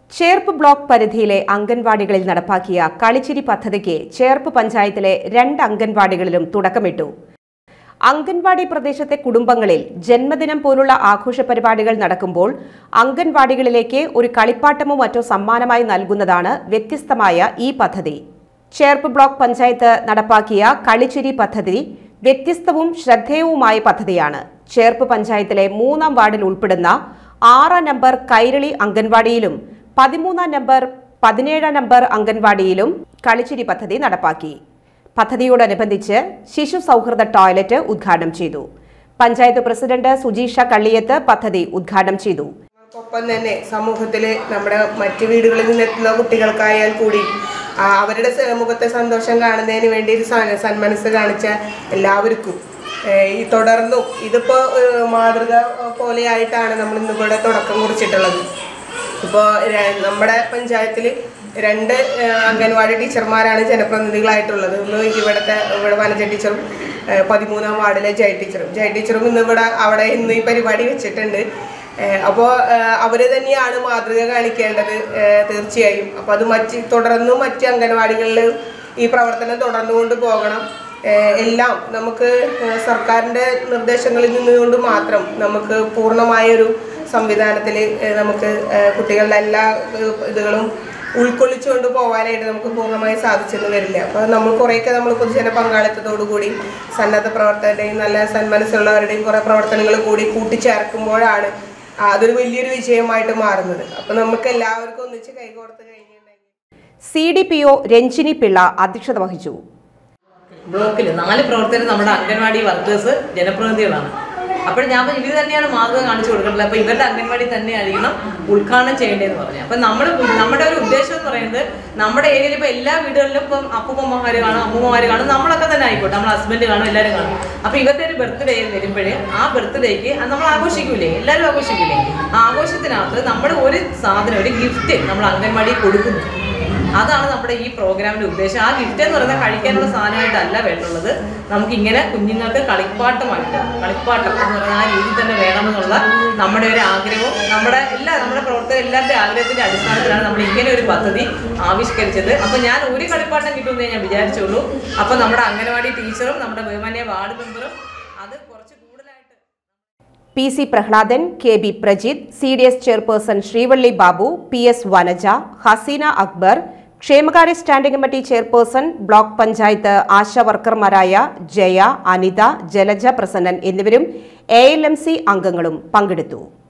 Cherpu block പരിധിയിലെ അംഗൻവാടികളിൽ നടപ്പാക്കിയ കളിച്ചിരി പദ്ധതിക്ക് ചേർപ്പ് പഞ്ചായത്തിലെ 2 അംഗൻവാടികളിലും തുടക്കമിട്ടു. അംഗൻവാടി പ്രദേശത്തെ കുടുംബങ്ങളിൽ ജന്മദിനം പോലുള്ള ആഘോഷ പരിപാടികൾ നടക്കുമ്പോൾ അംഗൻവാടികളിലേക്ക് ഒരു കളിപ്പാട്ടമോ മറ്റോ സമ്മാനമായി നൽകുന്നതാണ് വ്യത്യസ്തമായ ഈ പദ്ധതി. ചേർപ്പ് ബ്ലോക്ക് പഞ്ചായത്ത് നടപ്പാക്കിയ കളിച്ചിരി പദ്ധതി വ്യത്യസ്തവും ശ്രദ്ധേയവുമായ പദ്ധതിയാണ്. ചേർപ്പ് പഞ്ചായത്തിലെ 3-ാം വാർഡിൽ ഉൾപ്പെടുന്ന 6 നമ്പർ കൈരളി അംഗൻവാടിയിലും 13-ാം നമ്പർ 17-ാം നമ്പർ അംഗൻവാടിയിലും കളിച്ചിരി പദ്ധതി നടപ്പാക്കി. പദ്ധതിയോടനുബന്ധിച്ച് ശിശു സൗഹൃദ ടോയ്ലറ്റ് ഉദ്ഘാടനം ചെയ്തു. പഞ്ചായത്ത് പ്രസിഡന്റ് സുജീഷ കള്ളിയത്ത് പദ്ധതി ഉദ്ഘാടനം ചെയ്തു. ഒപ്പം തന്നെ സമൂഹത്തിലെ നമ്മുടെ മറ്റു വീടുകളിൽ നിന്നെത്തുന്ന കുട്ടികൾക്കായാൽ കൂടി അവരുടെ മുഖത്തെ സന്തോഷം കാണുന്നതിന് വേണ്ടി ഒരു സന്മനസ് കാണിച്ച എല്ലാവർക്കും ഈ തുടർന്നും ഇതിപ്പോൾ മാതൃക പോലെയായിട്ടാണ് നമ്മൾ ഇന്നിവിടെ തുടക്കം കുറിച്ചിട്ടുള്ളത്. ഇപ്പോൾ നമ്മുടെ പഞ്ചായത്തിൽ 2 അംഗൻവാടി ടീച്ചർമാരാണ് ജനപ്രതിനിധികളായിട്ടുള്ളത്. ഒന്ന് ഇവിടെ വനജ ടീച്ചറും 13-ാം വാർഡിലെ ജയ ടീച്ചറും അവിടെ ഇന്ന് ഈ പരിപാടി വെച്ചിട്ടുണ്ട്. അപ്പോൾ അവർ തന്നെയാണ് മാതൃക കാണിക്കേണ്ടത് തീർച്ചയായും. അപ്പോൾ അത് തുടർന്നും മറ്റ് അംഗൻവാടികളിൽ ഈ പ്രവർത്തനം തുടർന്നുകൊണ്ട് പോകണം. എല്ലാം നമുക്ക് സർക്കാരിൻ്റെ നിർദ്ദേശങ്ങളിൽ നിന്നുകൊണ്ട് മാത്രം നമുക്ക് പൂർണ്ണമായൊരു സംവിധാനത്തിൽ നമുക്ക് കുട്ടികളുടെ എല്ലാ ഇതുകളും ഉൾക്കൊള്ളിച്ചുകൊണ്ട് പോകാനായിട്ട് നമുക്ക് പൂർണ്ണമായി സാധിച്ചെന്ന് വരില്ല. അപ്പോൾ നമ്മൾ കുറേയൊക്കെ നമ്മൾ പൊതുജന പങ്കാളിത്തത്തോടുകൂടി സന്നദ്ധ പ്രവർത്തകരുടെയും നല്ല സന്മനസ്സുള്ളവരുടെയും കുറേ പ്രവർത്തനങ്ങൾ കൂടി കൂട്ടിച്ചേർക്കുമ്പോഴാണ് അതൊരു വലിയൊരു വിജയമായിട്ട് മാറുന്നത്. അപ്പോൾ നമുക്ക് എല്ലാവർക്കും ഒന്നിച്ച് കൈകോർത്ത് കഴിഞ്ഞിട്ടുണ്ടെങ്കിൽ CDPO രഞ്ജിനി പിള്ള അധ്യക്ഷത വഹിച്ചു. ബ്ലോക്കിൽ 4 പ്രവർത്തകർ നമ്മുടെ അംഗൻവാടി വർക്കേഴ്സ് ജനപ്രതിനിധികളാണ്. അപ്പോൾ ഞാൻ ഇവർ തന്നെയാണ് മാതൃക കാണിച്ചു കൊടുക്കേണ്ടത്. അപ്പോൾ ഇവരുടെ അംഗൻവാടി തന്നെ ആയിരിക്കണം ഉദ്ഘാടനം ചെയ്യേണ്ടതെന്ന് പറഞ്ഞു. അപ്പം നമ്മുടെ ഒരു ഉദ്ദേശം എന്ന് പറയുന്നത് നമ്മുടെ ഏരിയയിൽ ഇപ്പോൾ എല്ലാ വീടുകളിലും ഇപ്പം അപ്പൂമ്മമാർ കാണും, അമ്മൂമ്മമാർ കാണും, നമ്മളൊക്കെ തന്നെ ആയിക്കോട്ടെ, നമ്മുടെ ഹസ്ബൻഡ് കാണും, എല്ലാവരും കാണും. അപ്പോൾ ഇവരുടെ ഒരു ബർത്ത്ഡേ വരുമ്പോഴേ ആ ബർത്ത്ഡേക്ക് നമ്മൾ ആഘോഷിക്കൂലേ, എല്ലാവരും ആഘോഷിക്കൂലേ, ആ ആഘോഷത്തിനകത്ത് നമ്മൾ ഒരു സാധനം, ഒരു ഗിഫ്റ്റ് നമ്മൾ അംഗൻവാടി കൊടുക്കുന്നു. അതാണ് നമ്മുടെ ഈ പ്രോഗ്രാമിൻ്റെ ഉദ്ദേശം. ആ ഗിഫ്റ്റ് എന്ന് പറയുന്നത് കഴിക്കാനുള്ള സാധനമായിട്ടല്ല വേണ്ടുള്ളത്. നമുക്കിങ്ങനെ കുഞ്ഞുങ്ങൾക്ക് കളിപ്പാട്ടം എന്ന് പറയുന്ന ആ രീതി തന്നെ വേണമെന്നുള്ള നമ്മുടെ ഒരു ആഗ്രഹവും നമ്മുടെ പ്രവർത്തകർ എല്ലാവരുടെ ആഗ്രഹത്തിൻ്റെ അടിസ്ഥാനത്തിലാണ് നമ്മൾ ഇങ്ങനെ ഒരു പദ്ധതി ആവിഷ്കരിച്ചത്. അപ്പോൾ ഞാൻ ഒരു കളിപ്പാട്ടം കിട്ടുമെന്നേ ഞാൻ വിചാരിച്ചുള്ളൂ. അപ്പോൾ നമ്മുടെ അംഗനവാടി ടീച്ചറും നമ്മുടെ ബഹുമാന്യ വാർഡ് മെമ്പറും അത് കുറച്ച് കൂടുതലായിട്ട് PC Prahladan, KB Prajith, CDS chairperson Srivalli Babu, PS Vanaja, Haseena Akbar, ക്ഷേമകാര്യ standing committee chairperson, block panchayat ASHA വർക്കർമാരായ ജയ, അനിത, ജലജ പ്രസന്നൻ എന്നിവരും ALMC അംഗങ്ങളും പങ്കെടുത്തു.